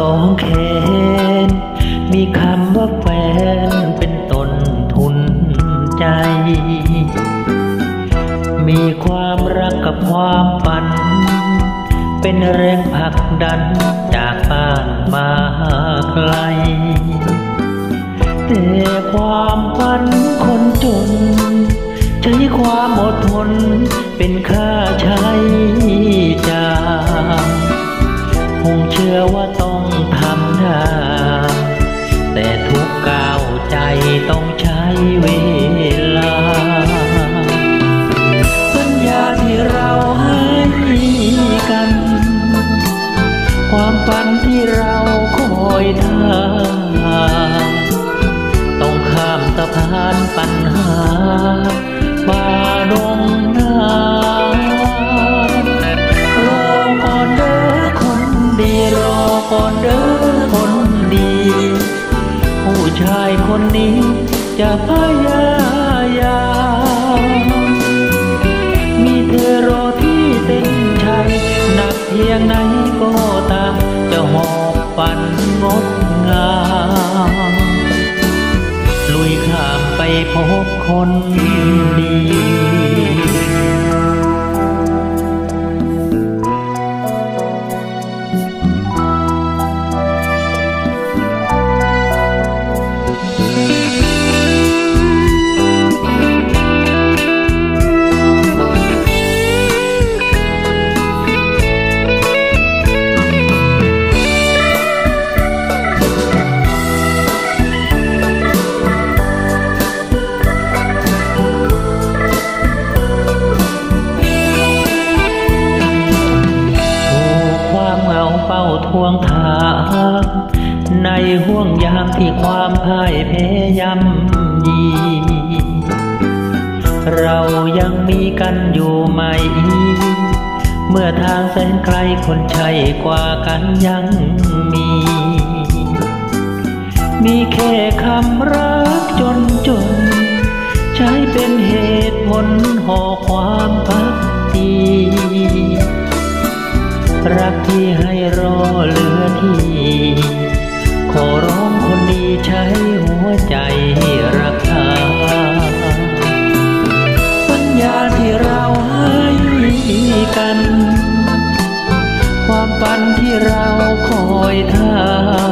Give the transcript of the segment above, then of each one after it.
องแขนมีคำว่าแฟนเป็นต้นทุนใจมีความรักกับความฝันเป็นแรงผลักดันจากบ้านมาไกลแต่ความฝันคนจนใช้ความอดทนเป็นค่าใช้จ่ายคงเชื่อว่าต้องทำได้แต่ทุกก้าวใจต้องใช้เวลาสัญญาที่เราให้กันความฝันที่เราคอยท่าต้องข้ามสะพานปัญหาฝ่าดงน้ำรอก่อนเด้อคนดีรอก่อนเด้อคนดีผู้ชายคนนี้จะพยายามมีเธอรอที่เส้นชัยหนักเพียงไหนก็ตามจะหอบฝันงดงามลุยข้ามไปพบคนดีเฝ้าทวงถามในห่วงยามที่ความพ่ายแพ้ย่ำยีเรายังมีกันอยู่ไหมเมื่อทางแสนไกลคนใช่กว่ากันยังมีแค่คำรักจนใช้เป็นเหตุผลห่อความพักดีรักที่ให้รอเหลือที่ขอร้องคนดีใช้หัวใจรักษาสัญญาที่เราให้กันความฝันที่เราคอยท่า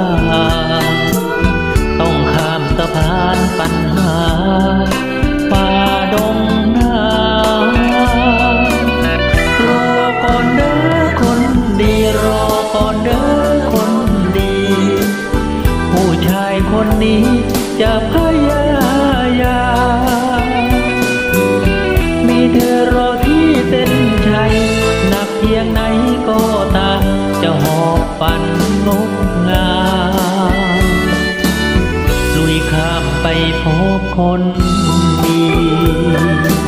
ต้องข้ามสะพานปัญหาฝ่าดงน้ำรอก่อนเด้อคนดีรอก่อนเด้อคนดีผู้ชายคนนี้จะพยายามมีเธอรอที่เส้นชัยหนักเพียงไหนก็ตามจะหอบฝันงดงามลุยข้ามไปพบคนดี